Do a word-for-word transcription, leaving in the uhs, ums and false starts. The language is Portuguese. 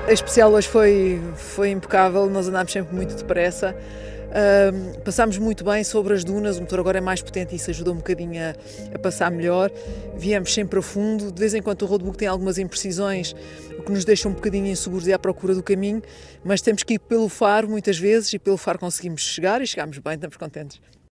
A especial hoje foi, foi impecável, nós andámos sempre muito depressa. Uh, passámos muito bem sobre as dunas, o motor agora é mais potente e isso ajuda um bocadinho a, a passar melhor. Viemos sempre a fundo, de vez em quando o roadbook tem algumas imprecisões, o que nos deixa um bocadinho inseguros e à procura do caminho, mas temos que ir pelo faro muitas vezes e pelo faro conseguimos chegar e chegámos bem, estamos contentes.